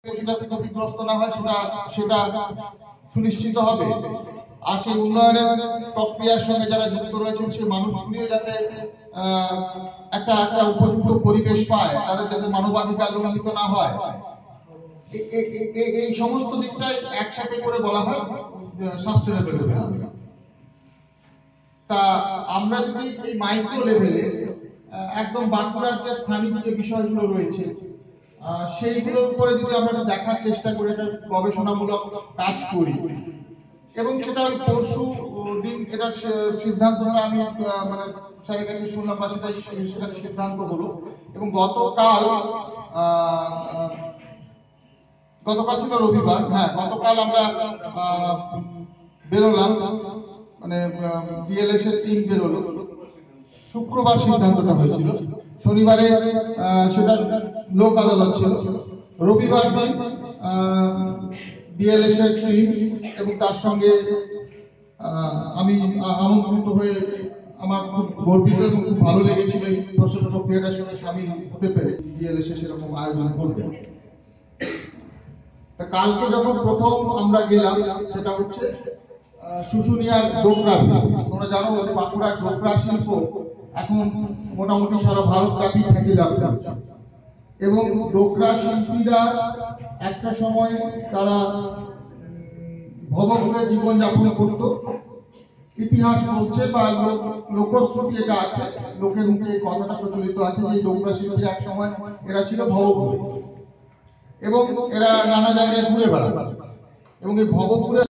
সেটা ক্ষতিগ্রস্ত না হয় সেটা সুনিশ্চিত হবে। আর সেই উন্নয়নের প্রক্রিয়ার সঙ্গে যারা যুক্ত রয়েছেন সেই মানুষগুলিও যাতে একটা উপযুক্ত পরিবেশ পায়, তাদের যাতে মানবাধিকার লঙ্ঘিত না হয়, এই সমস্ত দিকটাই একসাথে করে বলা হয় সাস্টেনেবল ডেভেলপমেন্ট। তা আমরা যদি এই মাইক্রো লেভেলে একদম বাঁকুড়ার যে স্থানিক যে বিষয়গুলো রয়েছে সেইগুলোর উপরে যদি আমরা দেখার চেষ্টা করি, একটা গবেষণামূলক কাজ করি, এবং সেটা ওই পরশু দিন এটার সিদ্ধান্তটা আমি মানে স্যারের কাছে শুনলাম বা সেটার সিদ্ধান্ত হলো। এবং গতকাল ছিল রবিবার, হ্যাঁ গতকাল আমরা বেরোলাম, মানে বিএলএস এর টিম বেরোলো। শুক্রবার সিদ্ধান্তটা হয়েছিল, শনিবারে সেটা লোক আদালত ছিল, রবিবার দিন বিএলএস এর টিম এবং তার সঙ্গে আমি আমন্ত্রিত হয়ে আমার খুব গর্বিত এবং খুব ভালো লেগেছিল এই প্রক্রিয়াটার সঙ্গে সামিল হতে পেরে। বিএলএস সেরকম আয়োজন করবে। কালকে যখন প্রথম আমরা গেলাম সেটা হচ্ছে শুশুনিয়ার ডোকরা। তোমরা জানো বাঁকুড়ার ডোকরা শিল্প এখন মোটামুটি সারা ভারতব্যাপী খ্যাতি লাভ করছে, এবং ডোকরা শিল্পীরা একটা সময় তারা ভবঘুরে জীবনযাপন করত। ইতিহাস বলছে বা লোকশ্রুতি এটা আছে, লোকের মুখে এই কথাটা প্রচলিত আছে যে ডোকরা শিল্পীরা এক সময় এরা ছিল ভবঘুরে এবং এরা নানা জায়গায় ঘুরে বেড়াতো, এবং এই ভবঘুরে